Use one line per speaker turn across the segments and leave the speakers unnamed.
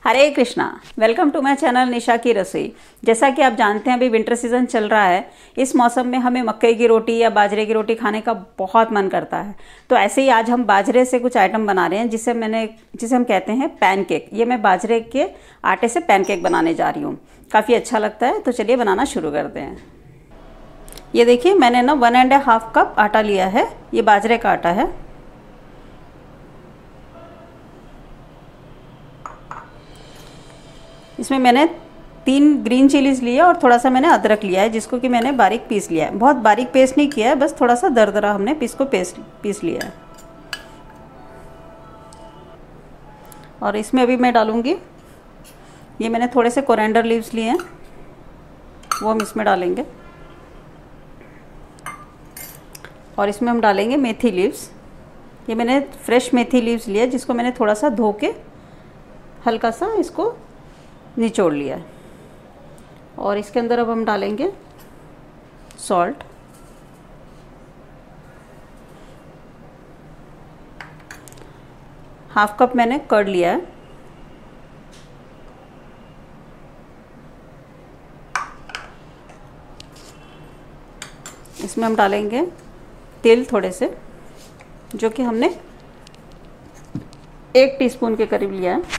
Hare Krishna. Welcome to my channel Nisha की रसोई। जैसा कि आप जानते हैं अभी विंटर सीजन चल रहा है। इस मौसम में हमें मक्के की रोटी या बाजरे की रोटी खाने का बहुत मन करता है। तो ऐसे ही आज हम बाजरे से कुछ आइटम बना रहे हैं जिसे हम कहते हैं पैनकेक। ये मैं बाजरे के आटे से पैनकेक बनाने जा रही हूँ। काफ़ी अच्छा लगता है, तो चलिए बनाना शुरू करते हैं। ये देखिए मैंने ना 1.5 कप आटा लिया है। ये बाजरे का आटा है। इसमें मैंने 3 ग्रीन चिलीज लिया और थोड़ा सा मैंने अदरक लिया है, जिसको कि मैंने बारीक पीस लिया है। बहुत बारीक पेस्ट नहीं किया है, बस थोड़ा सा दरदरा हमने पीस लिया है। और इसमें अभी मैं डालूंगी, ये मैंने थोड़े से कोरिएंडर लीव्स लिए हैं, वो हम इसमें डालेंगे। और इसमें हम डालेंगे मेथी लीव्स। ये मैंने फ्रेश मेथी लीव्स लिया, जिसको मैंने थोड़ा सा धो के हल्का सा इसको निचोड़ लिया है। और इसके अंदर अब हम डालेंगे सॉल्ट, हाफ कप मैंने कर्ड लिया है। इसमें हम डालेंगे तेल थोड़े से, जो कि हमने 1 टीस्पून के करीब लिया है।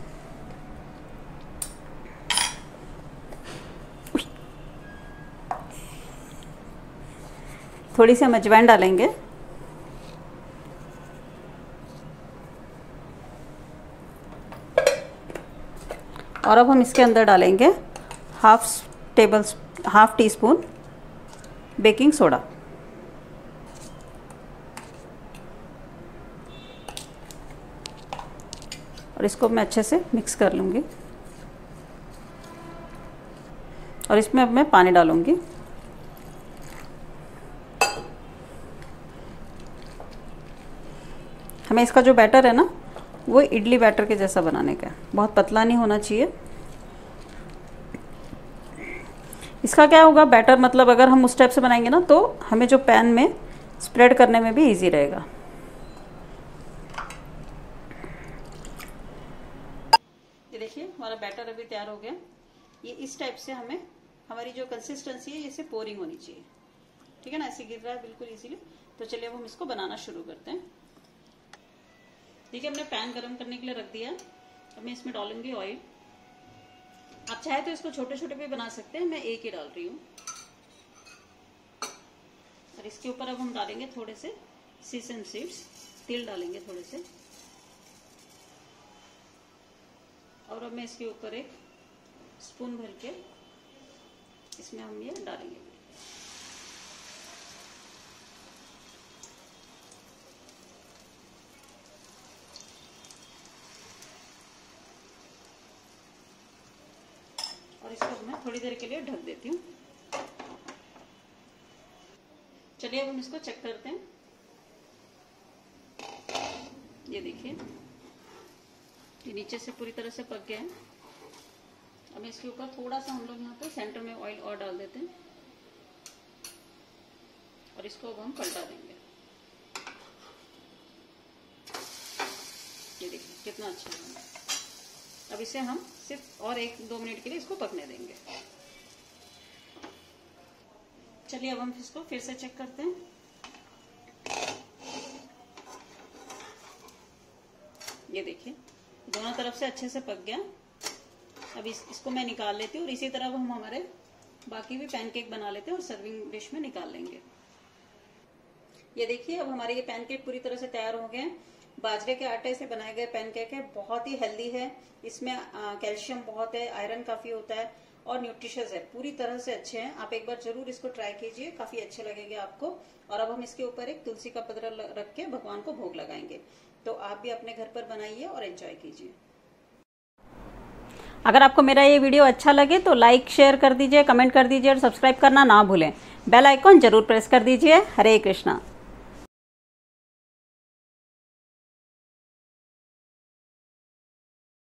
थोड़ी सी हम अजवाइन डालेंगे। और अब हम इसके अंदर डालेंगे half teaspoon baking soda. और इसको मैं अच्छे से मिक्स कर लूँगी। और इसमें अब मैं पानी डालूँगी। हमें इसका जो बैटर है ना, वो इडली बैटर के जैसा बनाने का है। बहुत पतला नहीं होना चाहिए। इसका क्या होगा बैटर, मतलब अगर हम उस टाइप से बनाएंगे ना, तो हमें जो पैन में स्प्रेड करने में भी इजी रहेगा। ये देखिए हमारा बैटर अभी तैयार हो गया। ये इस टाइप से हमारी जो कंसिस्टेंसी है, इसे पोरिंग होनी चाहिए। ठीक है ना, ऐसे गिर रहा है बिल्कुल इजीली। तो चलिए अब हम इसको बनाना शुरू करते हैं। ठीक है, हमने पैन गरम करने के लिए रख दिया। अब मैं इसमें डालूंगी ऑयल। आप चाहे तो इसको छोटे छोटे भी बना सकते हैं, मैं एक ही डाल रही हूँ। और इसके ऊपर अब हम डालेंगे थोड़े से सीसम सीड्स, तिल डालेंगे थोड़े से। और अब मैं इसके ऊपर 1 स्पून भर के इसमें हम ये डालेंगे। और इसको मैं थोड़ी देर के लिए ढक देती हूँ। चलिए अब हम इसको चेक करते हैं। ये देखिए ये नीचे से पूरी तरह से पक गया है। अब इसके ऊपर थोड़ा सा हम लोग यहाँ पे सेंटर में ऑयल और डाल देते हैं। और इसको अब हम पलटा देंगे। ये देखिए कितना अच्छा है। अब इसे हम सिर्फ और 1-2 मिनट के लिए इसको पकने देंगे। चलिए अब हम इसको फिर से चेक करते हैं। ये देखिए दोनों तरफ से अच्छे से पक गया। अब इसको मैं निकाल लेती हूँ। और इसी तरह हम हमारे बाकी भी पैनकेक बना लेते हैं और सर्विंग डिश में निकाल लेंगे। ये देखिए अब हमारे ये पैनकेक पूरी तरह से तैयार हो गए हैं। बाजरे के आटे से बनाए गए पैनकेक है, बहुत ही हेल्दी है। इसमें कैल्शियम बहुत है, आयरन काफी होता है और न्यूट्रिशियस है। पूरी तरह से अच्छे हैं। आप एक बार जरूर इसको ट्राई कीजिए, काफी अच्छे लगेंगे आपको। और अब हम इसके ऊपर 1 तुलसी का पत्र रख के भगवान को भोग लगाएंगे। तो आप भी अपने घर पर बनाइए और एंजॉय कीजिए। अगर आपको मेरा ये वीडियो अच्छा लगे तो लाइक शेयर कर दीजिए, कमेंट कर दीजिए और सब्सक्राइब करना ना भूलें। बेल आइकॉन जरूर प्रेस कर दीजिए। हरे कृष्णा।